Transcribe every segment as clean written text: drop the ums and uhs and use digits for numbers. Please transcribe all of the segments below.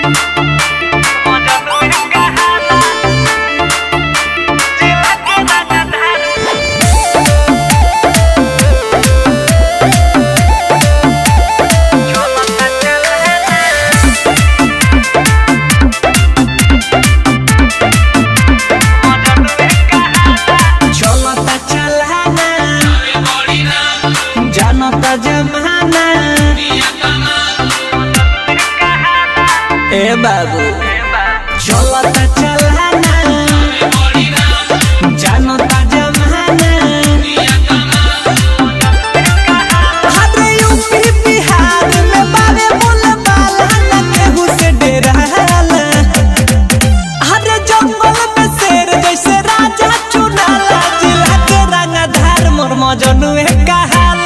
जमाना ए बाबू चलता चलाना जानता जमाना हरे यूपी बिहार में बारे बोले बाला न केहू से डराला हरे जंगल में शेर जैसे राजा चुनाला जिला के रंगधार मोर मजनू कहाला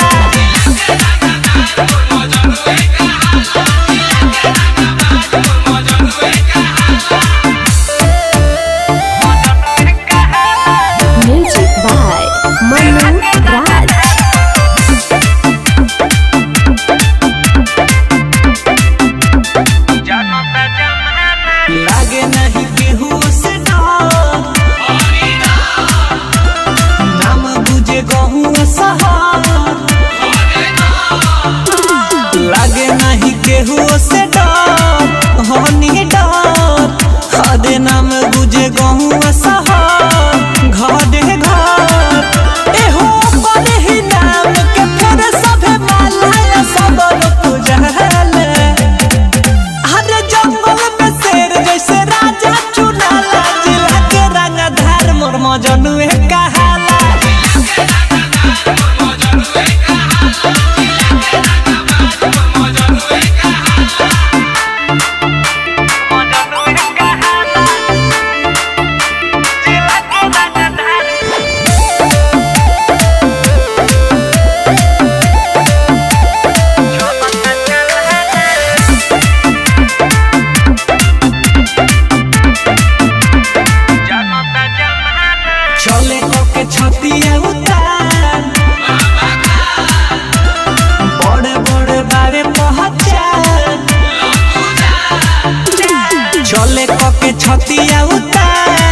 Music by Manu Raj. लागे नहीं केहू से नाम बुझे गहूँ शहर लागे नहीं केहू से डर हनी डर हदे नाम बुझे गहूँ शहर घरे घर एहो बड़े ही नाम के फिर सभे माला सब पूजल हरे जंगल में शेर जैसे राजा चुनाला जिला के रंगधार मोर मजनू कहाला चले के छतिया उतार बड़े बड़े बारे पहचान चले के छतिया उतार